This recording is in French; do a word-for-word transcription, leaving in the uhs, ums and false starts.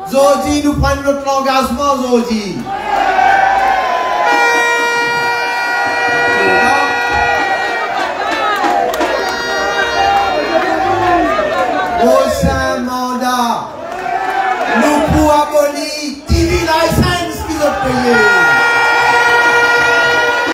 Zodi, nous prenons notre engagement, Zodi. Prochain mandat, nous pouvons abolir T V license qui ont payé.